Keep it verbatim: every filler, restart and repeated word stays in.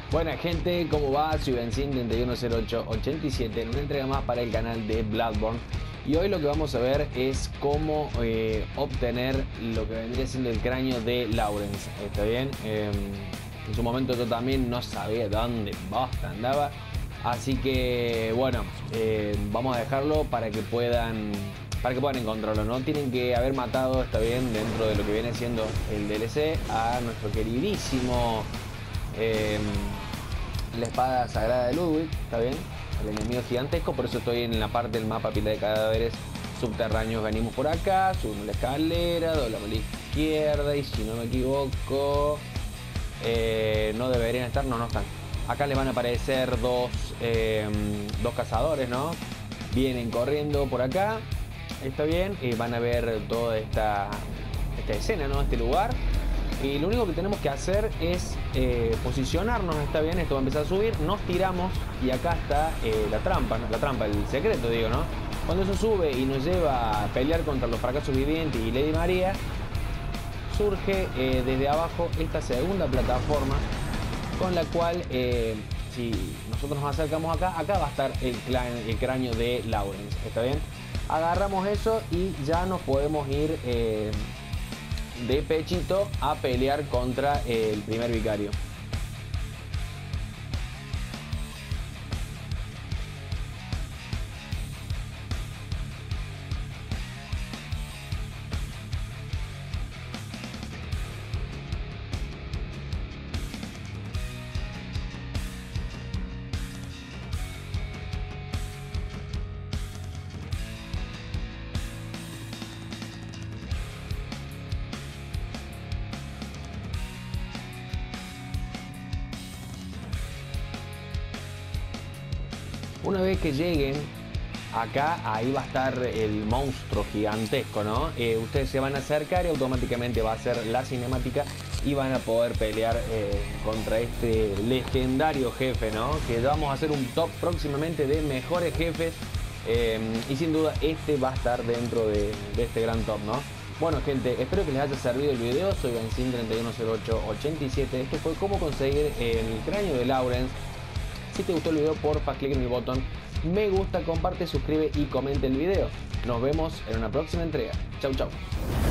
Buena gente, ¿cómo va? Soy Benzin treinta y uno cero ocho ochenta y siete en una entrega más para el canal de Bloodborne. Y hoy lo que vamos a ver es cómo eh, obtener lo que vendría siendo el cráneo de Laurence. ¿Está bien? Eh, en su momento yo también no sabía dónde bosta andaba. Así que bueno, eh, vamos a dejarlo para que puedan para que puedan encontrarlo. No tienen que haber matado, está bien, dentro de lo que viene siendo el D L C a nuestro queridísimo eh, la espada sagrada de Ludwig, está bien, el enemigo gigantesco. Por eso estoy en la parte del mapa pila de cadáveres subterráneos. Venimos por acá, subimos la escalera, doblamos a la izquierda y si no me equivoco eh, no deberían estar, no, no están. Acá les van a aparecer dos, eh, dos cazadores, ¿no? Vienen corriendo por acá, está bien, y van a ver toda esta, esta escena, ¿no? Este lugar. Y lo único que tenemos que hacer es eh, posicionarnos, está bien, esto va a empezar a subir, nos tiramos y acá está eh, la trampa, ¿no? La trampa, el secreto, digo, ¿no? Cuando eso sube y nos lleva a pelear contra los fracasos vivientes y Lady María, surge eh, desde abajo esta segunda plataforma con la cual, eh, si nosotros nos acercamos acá, acá va a estar el, el cráneo de Laurence, ¿está bien? Agarramos eso y ya nos podemos ir eh, de pechito a pelear contra el primer vicario. Una vez que lleguen acá, ahí va a estar el monstruo gigantesco, ¿no? Eh, ustedes se van a acercar y automáticamente va a ser la cinemática y van a poder pelear eh, contra este legendario jefe, ¿no? Que ya vamos a hacer un top próximamente de mejores jefes eh, y sin duda este va a estar dentro de, de este gran top, ¿no? Bueno gente, espero que les haya servido el video. Soy Benzin treinta y uno cero ocho ochenta y siete. Esto fue cómo conseguir el cráneo de Laurence. Si te gustó el video, porfa, clic en el botón me gusta, comparte, suscribe y comente el video. Nos vemos en una próxima entrega. Chau, chau.